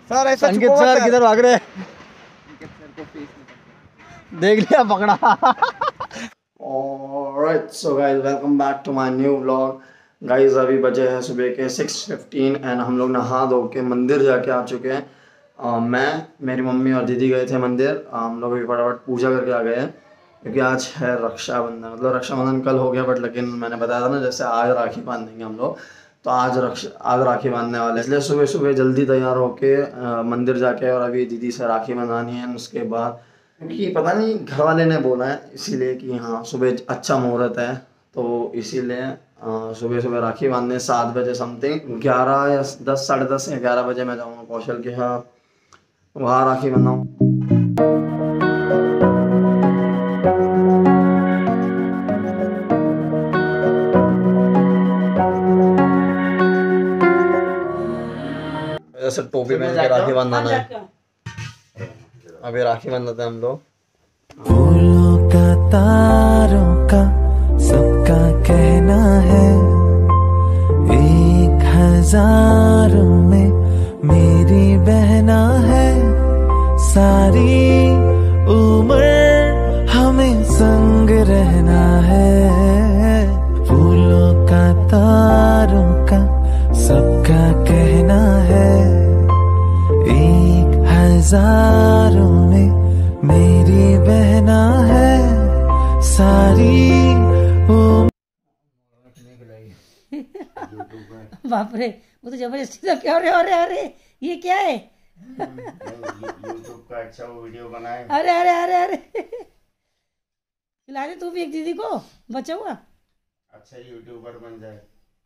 Sir ऐसा संकेत sir किधर भाग रहे हैं? देख लिया पकड़ा। Alright, so guys, welcome back to my new vlog. Guys, अभी बजे हैं सुबह के 6:15 एंड हम लोग नहा धो के मंदिर जाके आ चुके हैं। मैं, मेरी मम्मी और दीदी गए थे मंदिर। हम लोग अभी फटाफट पूजा करके आ गए हैं क्योंकि आज है रक्षाबंधन। मतलब रक्षाबंधन कल हो गया बट लेकिन मैंने बताया था ना जैसे आज राखी बांधेंगे हम लोग, तो आज राखी बांधने वाले, इसलिए सुबह सुबह जल्दी तैयार होके मंदिर जाके और अभी दीदी से राखी बंधानी है। उसके बाद क्योंकि पता नहीं घर वाले ने बोला है इसीलिए कि हाँ सुबह अच्छा मुहूर्त है, तो इसीलिए सुबह सुबह राखी बांधने 7 बजे समथिंग, 11 या 10, 10:30 या 11 बजे मैं जाऊँगा कौशल के यहाँ, वहाँ राखी बंधाऊँ। ऐसे टोपी पहन के राखी बांधना है। अभी राखी बांधते हैं हम लोग। फूलों का तारों का सबका कहना है, 1000 में मेरी बहना है, सारी उम्र हमें संग रहना है। फूलों का तारों का सबका कहना है, 1000 में मेरी बहना है, सारी बाप रे, वो तो जबरदस्ती था। क्या? अरे अरे ये क्या है? यूट्यूब का अच्छा वो वीडियो बनाए। अरे अरे अरे अरे खिला दे तू भी एक दीदी को, बचा हुआ अच्छा यूट्यूबर बन जाए।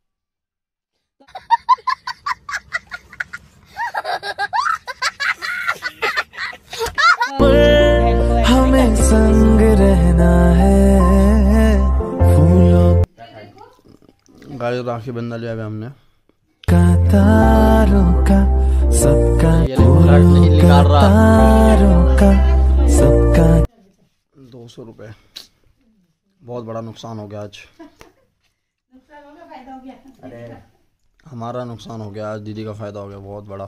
हमें संग रहना है। फूलों गाइस राखी बंधा लिया अभी हमने। का तारों का सबका, नहीं का तारों का सबका। 200 रुपये, बहुत बड़ा नुकसान हो गया आज। हमारा नुकसान हो गया आज, दीदी का फायदा हो गया बहुत बड़ा।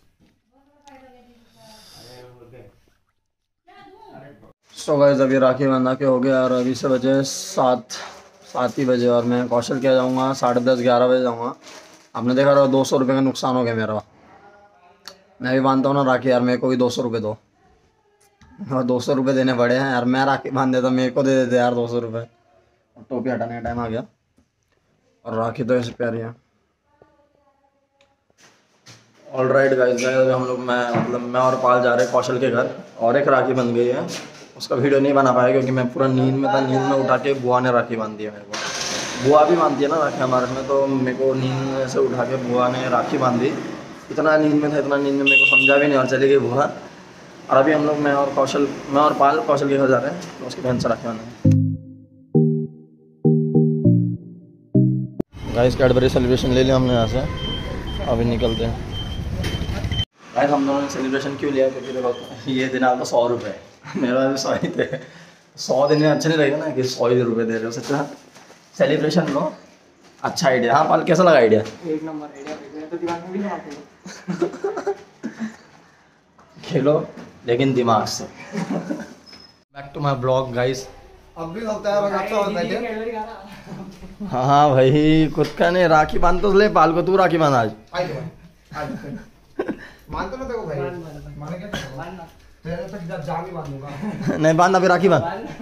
सो गाइस अभी राखी बांधा के हो गया और अभी से बजे 7 ही बजे और मैं कौशल के जाऊँगा 10:30, 11 बजे जाऊँगा। आपने देखा रहा 200 रुपये का नुकसान हो गया मेरा। मैं भी बांधता हूँ ना राखी यार, मेरे को भी 200 रुपये दो, और 200 रुपये देने पड़े हैं यार। मैं राखी बांध देता, मेरे को दे देते यार 200 रुपये। टोपी हटाने का टाइम आ गया और राखी तो ऐसे प्यारी है। ऑलराइट गाइस, हम लोग मैं और पाल जा रहे हैं कौशल के घर, और एक राखी बन गई है। उसका वीडियो नहीं बना पाया क्योंकि मैं पूरा नींद में था। नींद में उठा के बुआ ने राखी बांध दी है मेरे को। बुआ भी बांधती है ना राखी हमारे में, तो मेरे को नींद से उठा के बुआ ने राखी बांध दी। इतना नींद में था, इतना नींद में मेरे को समझा भी नहीं और चली गई बुआ। और अभी हम लोग मैं और पाल कौशल के घर जा रहे हैं, तो उसकी बहन से राखी बांधेंगे। गाइस कैडबरी सेलिब्रेशन ले लिया हमने यहाँ से, अभी निकलते हैं। गाइस हम दोनों ने सेलिब्रेशन क्यों लिया क्योंकि देखो ये दिन आपका 100 रुपये, मेरे पास भी 100 ही थे। 100 दिन में अच्छा नहीं लगेगा ना कि 100 ही रुपये दे रहे हो। सच्चा सेलिब्रेशन लो, अच्छा आइडिया। हाँ पाल, कैसा लगा आइडिया? एक नंबर आइडिया, तो दिमाग में भी लगा खेलो लेकिन दिमाग से। Back to my blog guys. अब भी लगता है अच्छा होता है। हाँ भाई खुद का नहीं, राखी बांध तो ले पाल को, तू राखी बांध आज। मान तो ना देखो भाई, माने क्या तेरे तक जा भी बांधूंगा। नहीं बांध अभी, राखी बांध।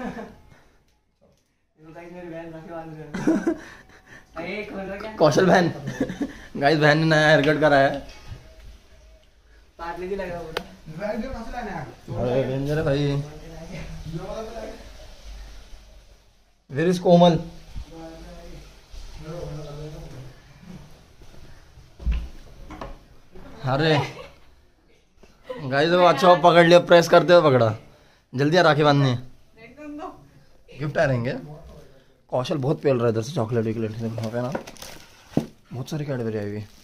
कौशल बहन, गाइस बहन ने नया हेयर कट कराया है। अरे डेंजर है भाई। Where is Komal? अरे गाइस वो अच्छा पकड़ लिया, प्रेस करते हुए पकड़ा। जल्दी आ राखी बांधनी है, गिफ्ट आ रहेंगे। कौशल बहुत पेल रहा है इधर से चॉकलेट विकलेट है ना, बहुत सारी कैडबरी आई हुई।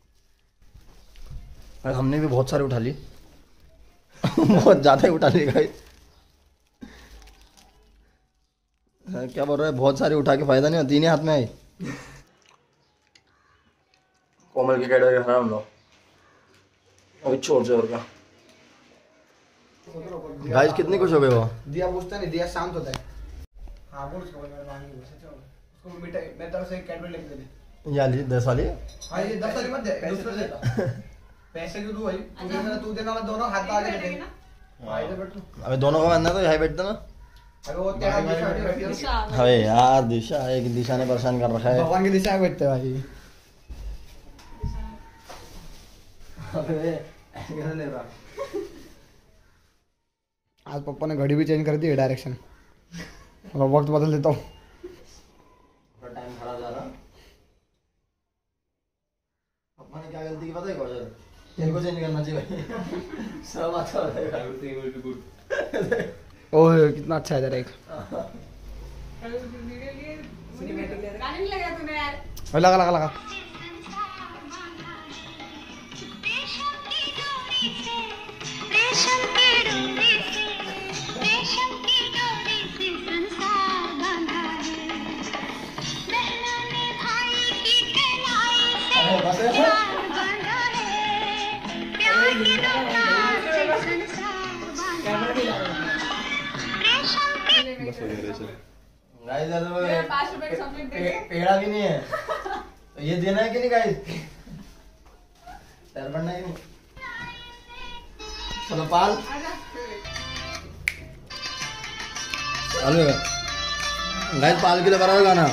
हमने भी बहुत सारी उठा ली। बहुत ज़्यादा ही उठा ली गाइस। क्या बोल रहा है, बहुत सारी उठा के फायदा नहीं होता, तीन ही हाथ में आई। कोमल की कैडबरी खा हम लोग। और चोर का। गाइस कितनी खुश हो गए वो। दिया पूछता नहीं, दिया शांत होता है। हाँ बोल उसको, उसको मिठाई मैं तरफ से कैडबरी लेके दे दे। ये ली 10 वाली। हाँ ये 10 वाली मत दे, दूसरा देता। पैसे क्यों दूं भाई? तू देना वाला दोनों हाथ आगे दे देना। हाँ इधर बैठ तू। अबे दोनों को बनना तो यहीं बैठता ना। अबे वो तेरा दिशा अबे यार दिशा, एक दिशा ने परेशान कर रखा है। भगवान की दिशा में बैठते भाई। अबे कैसे ले रहा? आज पापा ने घड़ी भी चेंज कर दी है डायरेक्शन। अब वक्त बदल देता हूँ। टाइम खराब जा रहा। पापा ने क्या गलती की पता है कौशल? तेरे को चेंज करना चाहिए भाई। सब अच्छा हो जाएगा। ओह कितना अच्छा है जरा एक। लगा लगा लगा। पेड़ा भी नहीं है तो ये देना है कि नहीं गाइस? तैर पड़ना है कि नहीं? चलो पाल। हेलो गाइस, पाल के लिए बना गाना।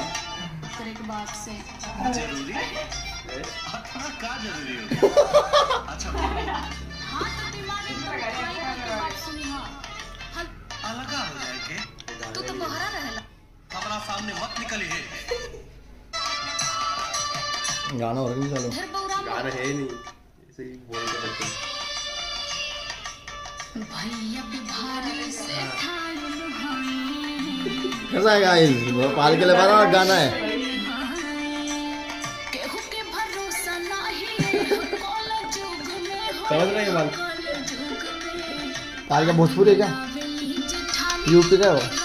गाना हो रहा है। चलो गाना है ही नहीं, ऐसे ही बोलते बच्चे। कैसा है गाइस? पाल के लिए बना गाना है। समझ रहे हैं पाल का भोजपुरी है क्या? यूपी का है वो।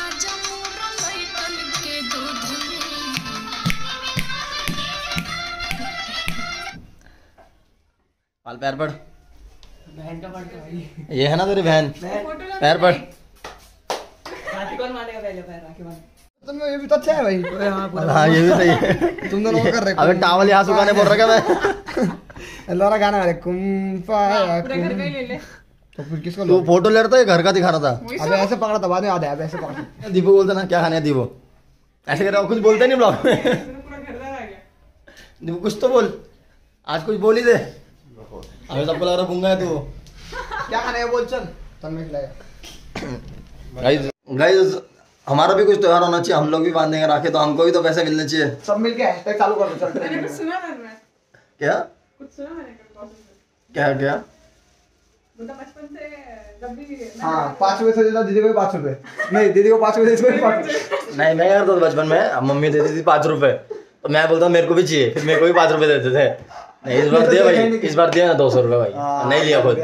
पाल पैर पड़। बहन का पड़ता भाई। ये है ना तेरी बहन? पैर पड़। राखी कौन मानेगा पहले पैर? राखी मान। तुम ये भी तो अच्छा है भाई। हाँ ये भी सही है। तुम दोनों कर रहे हो। अबे टावल यहाँ सुखाने बोल रहा मैं। अल्लाह गाना है कुम पाया पूरे घर का ही ले ले। तो फिर किसको तू फोटो ले रहा था, घर का दिखा रहा था। अबे ऐसे पकड़ा था, बाद में याद है। अब ऐसे पकड़ा। दीपू बोलता ना क्या खाने है दीपू, ऐसे कर रहा कुछ बोलते नहीं ब्लॉग में। पूरा घर आ गया। दीपू कुछ तो बोल, आज कुछ बोल ही दे। अबे सबको लग रहा गूंगा है तू। क्या खाने है बोल चल। तन में खिलाया। गाइस हमारा भी कुछ त्योहार होना चाहिए, हम लोग भी बांधेंगे राखी, तो हमको भी तो पैसे मिलने चाहिए। सब मिलके हैशटैग चालू कर दो। चल मैंने कुछ सुना था मैं। क्या कुछ सुना मैंने कल से। क्या क्या? मतलब बचपन से जब भी हाँ 5 रुपए से देता दीदी को 5 रुपए। नहीं दीदी को 5 रुपए इसको 5 रुपए। नहीं मैं करता था बचपन में, अब मम्मी देती थी 5 रुपए तो मैं बोलता मेरे को भी चाहिए, फिर मेरे को भी 5 रुपए देते थे। नहीं इस बार दिया भाई, इस बार दिया ना 200 रुपए भाई। नहीं लिया खुद।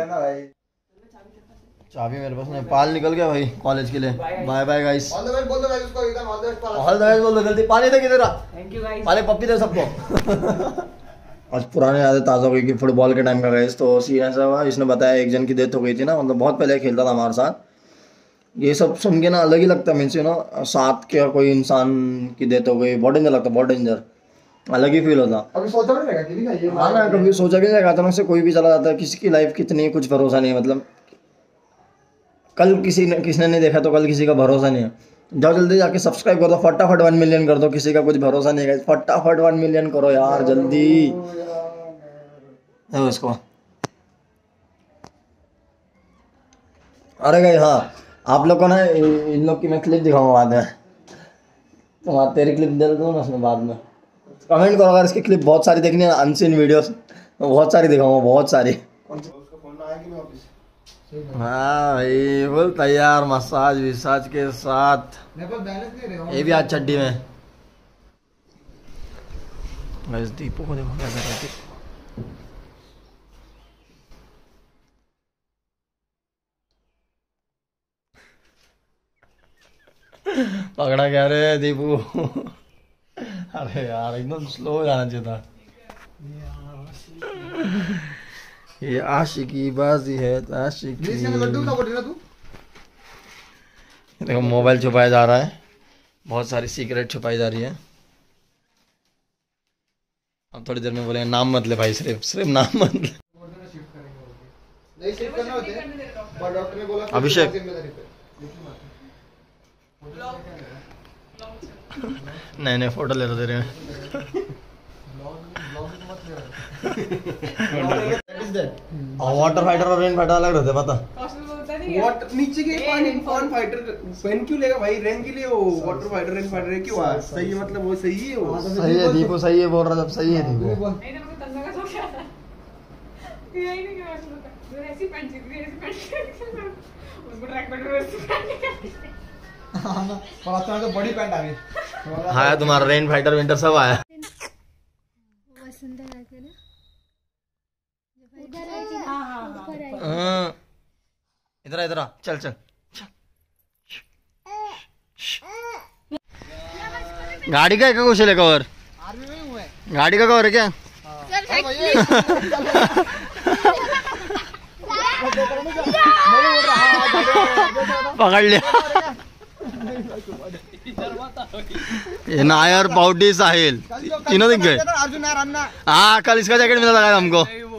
चाबी मेरे पास नहीं। पाल निकल गया भाई कॉलेज के लिए। Bye bye guys. All the best बोल दो गाइस उसको एकदम all the best. All the best बोल दो जल्दी। पानी दे किधर? Thank you guys. पाले पप्पी दे सबको। आज पुराने यादें ताज़ा हो गई कि फुटबॉल के टाइम का गाइस। तो सीन ऐसा हुआ, इसने बताया एक जन की डेथ हो गई थी ना, मतलब बहुत पहले खेलता था हमारे साथ। ये सब सुन के ना अलग ही लगता है। मीन्स ना साथ के कोई इंसान की डेथ हो गई, बहुत डेंजर लगता, बहुत डेंजर, अलग ही फील होता। अभी सोचा भी नहीं कि नहीं ये हाँ ना, कभी सोचा भी नहीं लगा। अचानक से कोई भी चला जाता है, किसी की लाइफ कितनी कुछ भरोसा नहीं है। मतलब कल किसने नहीं देखा तो कल किसी का भरोसा नहीं है। जाओ जल्दी जाके सब्सक्राइब कर दो, फटाफट 1 मिलियन कर दो। किसी का कुछ भरोसा नहीं है, फटाफट 1 मिलियन करो यार जल्दी। है उसको। अरे गई हाँ, आप लोग को ना इन लोग की मैं क्लिप दिखाऊंगा बाद में। तो तेरी क्लिप दे दो ना उसमें बाद में। कमेंट करो अगर इसकी क्लिप बहुत सारी देखनी है, अनसीन वीडियोस बहुत सारी दिखाऊंगा, बहुत सारी। हाँ भाई बोल तैयार, मसाज विसाज के साथ। ये भी आज चड्डी में। दीपू को देखो क्या कर रहा है। पकड़ा क्या रे दीपू? अरे यार एकदम स्लो जाना चाहिए था। ये आशिकी बाजी है तो आशिकी। देखो मोबाइल छुपाया जा रहा है, बहुत सारी सीक्रेट छुपाई जा रही है। अब थोड़ी देर में बोलेंगे नाम मत ले भाई, सिर्फ नाम मत ले। अभिषेक नहीं फोटो ले रहे हैं। वाटर फाइटर और रेन फाइटर अलग रहते पता। नीचे के कौन फाइटर पेन क्यों लेगा भाई? रेन के लिए वो वाटर फाइटर रेन फाइटर क्यों? सही है, मतलब वो सही है, वो सही है। दीपू सही है बोल रहा, जब सही है दीपू। तो बड़ी पैंट आ गई। हाँ तुम्हारा रेन फाइटर विंटर सब आया। इधर इधर चल चल। गाड़ी का कुछ है कवर? गाड़ी का कवर है क्या? पकड़ लिया। ये नायर, पाउडी, साहिल तीनों दिख गए। हाँ कल इसका जैकेट मिला था हमको।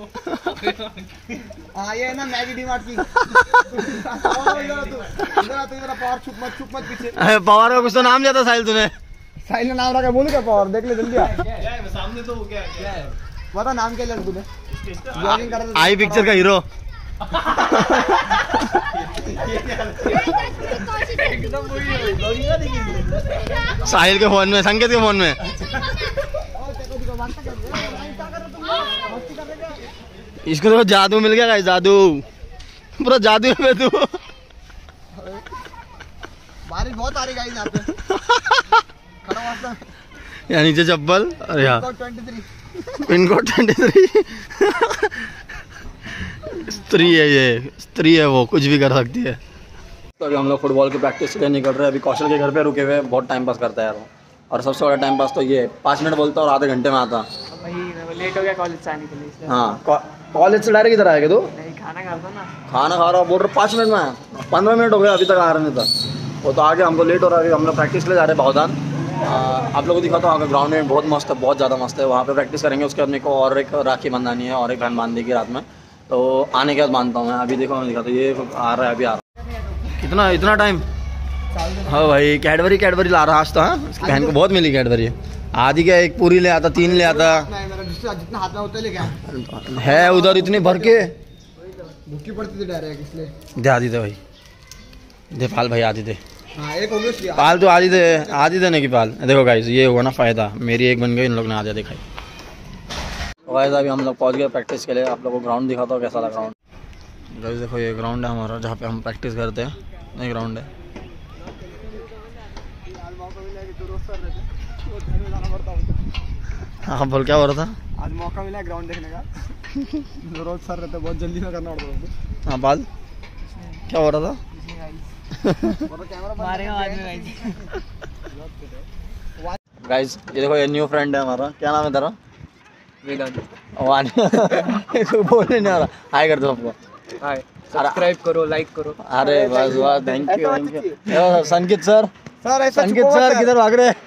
हाँ ये ना मैगी डी मार्ट की। पवार का कुछ तो नाम लिया था साहिल तूने। साहिल ने नाम रखा, बोलू क्या पवार? देख ले जल्दी। सामने तो क्या है बता नाम क्या लिया तूने? आई पिक्चर का हीरो। साहिल के फोन में, संकेत के फोन में। इसको तो जादू मिल गया, जादू पूरा जादू है तू। बारिश बहुत आ रही गाइस यहाँ पे। यहाँ नीचे चप्पल और यहाँ पिन कोड 23। स्त्री है ये, स्त्री है, वो कुछ भी कर सकती है। तो अभी हम लोग फुटबॉल की प्रैक्टिस के लिए निकल रहे हैं। अभी कौशल के घर पे रुके हुए, बहुत टाइम पास करता है यार वो। और सबसे बड़ा टाइम पास तो ये 5 मिनट बोलता और आधे घंटे में आता। लेट हो गया कॉलेज से आने के लिए। हाँ कॉलेज से डायरेक्ट इधर आएगा तू? नहीं खाना खाता ना। खाना खा रहा बोल रहा 5 मिनट में, 15 मिनट हो गया अभी तक आ रहा नहीं था वो। तो आगे हमको लेट हो रहा है। हम लोग प्रैक्टिस के लिए जा रहे हैं बाउदान। आप लोगों को दिखाता हूँ, ग्राउंड में बहुत मस्त है, बहुत ज़्यादा मस्त है। वहाँ पे प्रैक्टिस करेंगे। उसके बाद मेरे को और एक राखी बंधानी है और एक बहन बांध देगी रात में। तो आने के बाद बांधता हूँ मैं। अभी देखो मैं दिखाता हूँ, ये आ रहा है, अभी आ रहा है। इतना टाइम? हाँ भाई कैडबरी ला रहा आज तो। हाँ उसकी बहन को बहुत मिली कैडबरी। आधी क्या एक पूरी ले आता, 3 ले आता जितना हाथ में होता लेके है उधर इतनी भर के। भूखी पड़ती थी डायरेक्ट इसलिए। दे आदि दे भाई, दे पाल भाई आदि दे। हाँ एक हो गई पाल तो आदि देने की पाल। देखो गाइस ये हुआ ना फायदा, मेरी एक बन गई, इन लोग ने आधा दिखाई। तो गाइस अभी हम लोग पहुंच गए प्रैक्टिस के लिए। आप लोगों को ग्राउंड दिखाता हूँ कैसा था ग्राउंड। गाइस देखो ये ग्राउंड है हमारा, जहाँ पे हम प्रैक्टिस करते हैं। ये ग्राउंड है। हाँ बोल क्या हो रहा था? आज मौका मिला ग्राउंड देखने का। रोज सर रहते बहुत जल्दी में करना पड़ता है। हाँ बाल क्या हो रहा था? गाइस ये देखो ये न्यू फ्रेंड है हमारा। क्या नाम है तेरा? बोल नहीं आ रहा। हाय कर दो सबको। हाय, सब्सक्राइब करो, लाइक करो। अरे बस वाह, thank you Sankit sir. Sankit sir किधर भाग रहे?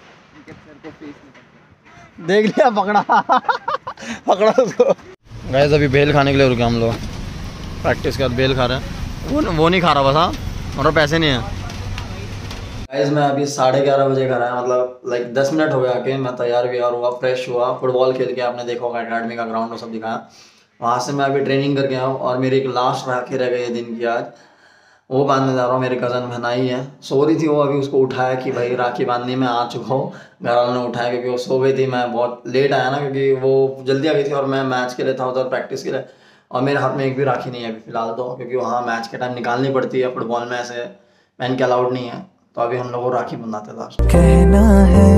देख लिया, पकड़ा उसको। गाइस अभी बेल खाने के लिए रुके हम लोग। प्रैक्टिस के बाद बेल खा रहे हैं। वो नहीं खा रहा बस। हाँ और पैसे नहीं है। गाइस मैं अभी 11:30 बजे घर आया, मतलब लाइक 10 मिनट हो गया कि मैं तैयार हुआ, फ्रेश हुआ। फुटबॉल खेल के आपने देखा होगा, अकेडमी का ग्राउंड वो सब दिखाया। वहाँ से मैं अभी ट्रेनिंग करके आया हूँ। और मेरी एक लास्ट राखी रह गई है दिन की आज, वो बांधने जा रहा हूँ। मेरे कज़न महनाई है, सो रही थी वो। अभी उसको उठाया कि भाई राखी बांधने में आ चुका हूँ। घर वालों ने उठाया क्योंकि वो सो गई थी। मैं बहुत लेट आया ना, क्योंकि वो जल्दी आ गई थी और मैं मैच के लिए था उधर, प्रैक्टिस के लिए। और मेरे हाथ में एक भी राखी नहीं है अभी फ़िलहाल तो, क्योंकि वहाँ मैच के टाइम निकालनी पड़ती है। फुटबॉल में ऐसे पहन के अलाउड नहीं है। तो अभी हम लोग को राखी बंधाते लास्ट। कहना है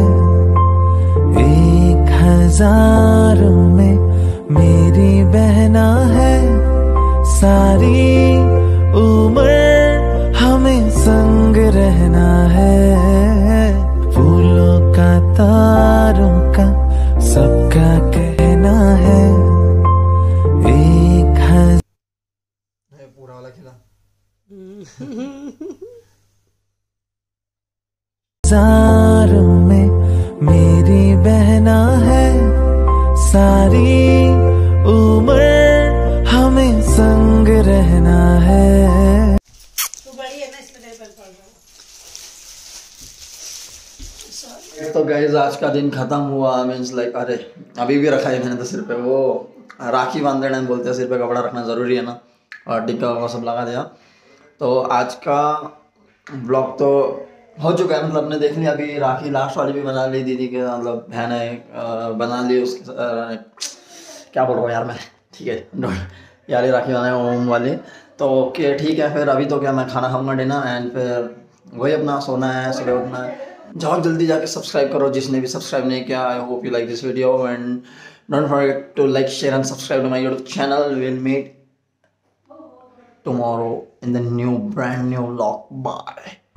1000 में मेरी बहना है, सारी उम्र हमें संग रहना है। फूलों का, तारों का, सबका कहना है 1000 ये पूरा वाला खिला। बाजारों में मेरी बहना है, सारी उम्र हमें संग रहना है। तू बड़ी है ना इसमें तेरे पर पड़ रहा। तो गाइस आज का दिन खत्म हुआ। मीन्स लाइक अरे अभी भी रखा है मैंने तो सिर पे, वो राखी बांध देना बोलते हैं, सिर पे कपड़ा रखना ज़रूरी है ना, और टिक्का वो सब लगा दिया। तो आज का ब्लॉग तो हो चुका है, मतलब आपने देख लिया। अभी राखी लास्ट वाली भी बना ली, दीदी के मतलब बहन है बना ली उसके क्या बोल रहा हूँ यार मैं, ठीक है यार ये राखी बनाए ओम वाली। तो ओके ठीक है, फिर अभी तो क्या मैं खाना खाऊंगा डिनर, एंड फिर वही अपना सोना है, सुबह उठना है। जाओ जल्दी जाके सब्सक्राइब करो जिसने भी सब्सक्राइब नहीं किया। I hope you like this video and don't forget to like share and subscribe to my YouTube channel. Will meet tomorrow in the brand new vlog. Bye.